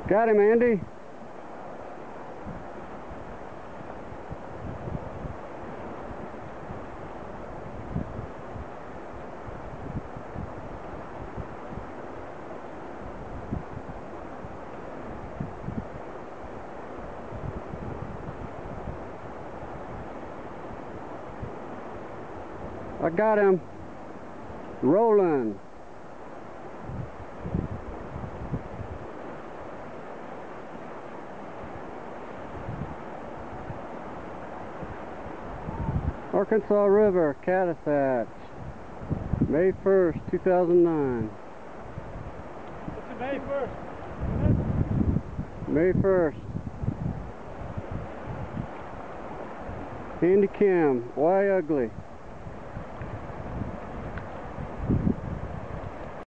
Got him, Andy. I got him. Rolling. Arkansas River Caddis hatch, May 1st, 2009. What's it, May 1st? May 1st. Andy Kim, why ugly?